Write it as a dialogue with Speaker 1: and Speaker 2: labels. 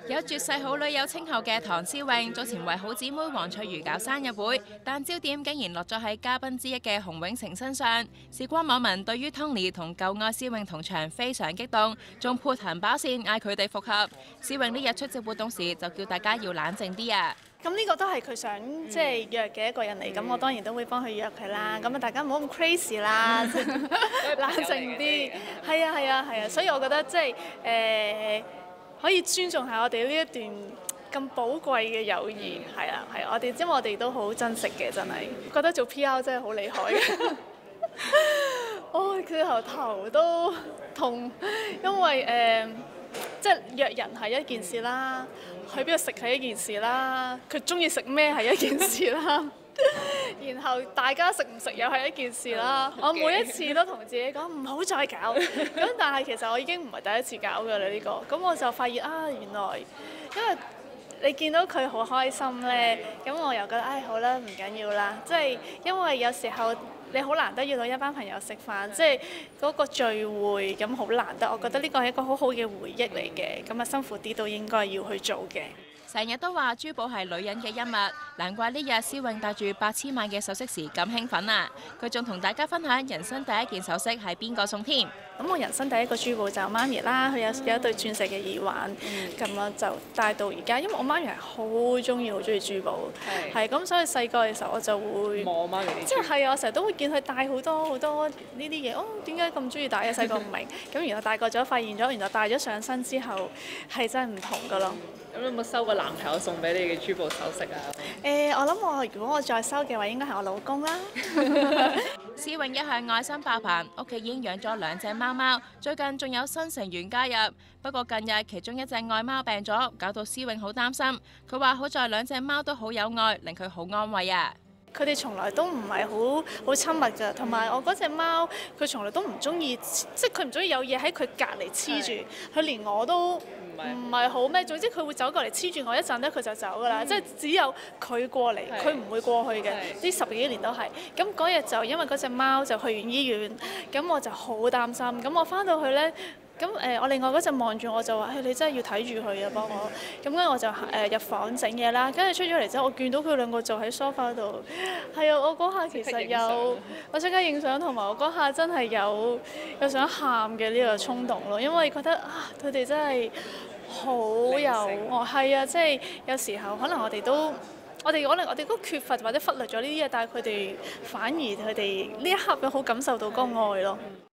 Speaker 1: 有絕世好女友稱號嘅唐詩詠，早前為好姊妹黃翠如搞生日會，但焦點竟然落咗喺嘉賓之一嘅洪永城身上。事關網民對於 Tony 同舊愛詩詠同場非常激動，仲潑行把線嗌佢哋復合。詩詠呢日出席活動時就叫大家要冷靜啲啊！
Speaker 2: 咁呢個都係佢想即係約嘅一個人嚟，咁我當然都會幫佢約佢啦。咁啊，大家唔好咁 crazy 啦，冷靜啲。係啊，所以我覺得即係可以尊重下我哋呢一段咁寶貴嘅友誼。係啊，我哋因為我哋都好珍惜嘅，真係覺得做 PR 真係好厲害嘅。佢頭都痛，因為即係約人係一件事啦，去邊度食係一件事啦，佢中意食咩係一件事啦，然後大家食唔食又係一件事啦。我每一次都同自己講唔好再搞，咁但係其實我已經唔係第一次搞㗎啦呢個，咁我就發現啊，原來因為你見到佢好開心咧，咁我又覺得好啦，唔緊要啦，即係因為有時候你好難得約到一班朋友食飯，即係嗰個聚會咁好難得，我覺得呢個係一個好好嘅回憶嚟嘅，咁啊辛苦啲都應該要去做嘅。
Speaker 1: 成日都話珠寶係女人嘅恩物，難怪呢日詩詠戴住8000萬嘅首飾時咁興奮啊！佢仲同大家分享人生第一件首飾係邊個送添。
Speaker 2: 咁我人生第一個珠寶就媽咪啦，佢有一對鑽石嘅耳環，咁啊就戴到而家。因為我媽咪係好中意珠寶，係咁所以細個嘅時候我就會
Speaker 3: 望媽咪啲，
Speaker 2: 即係我成日都會見佢戴好多呢啲嘢。點解咁中意戴嘅？細個唔明，咁然後大個咗發現咗，原來戴咗上身之後係真係唔同噶咯。
Speaker 3: 咁有冇收過男朋友送俾你嘅珠寶首飾啊？
Speaker 2: 我諗如果我再收嘅話，應該係我老公啦。
Speaker 1: 詩詠一向愛心爆棚，屋企已經養咗2隻貓貓，最近仲有新成員加入。不過近日其中一隻愛貓病咗，搞到詩詠好擔心。佢話好在2隻貓都好有愛，令佢好安慰啊！
Speaker 2: 佢哋從來都唔係好親密㗎，同埋我嗰隻貓佢從來都唔中意，即係佢唔中意有嘢喺佢隔離黐住，佢連我都唔係好咩。總之佢會走過嚟黐住我一陣咧，佢就走㗎啦。即係只有佢過嚟，佢唔會過去嘅。呢10幾年都係。咁嗰日就因為嗰隻貓就去完醫院，咁我就好擔心。咁我翻到去咧。咁我另外嗰陣望住我就話：你真係要睇住佢啊，幫我。咁跟住我就入房整嘢啦。跟住出咗嚟之後，我見到佢2個就喺梳化度。係啊，我嗰下其實我即刻影相，同埋我嗰下真係有想喊嘅呢個衝動咯，因為覺得佢哋真係好有愛。係啊，即係有時候可能我哋都缺乏或者忽略咗呢啲嘢，但係佢哋反而佢哋呢一刻好感受到嗰個愛咯。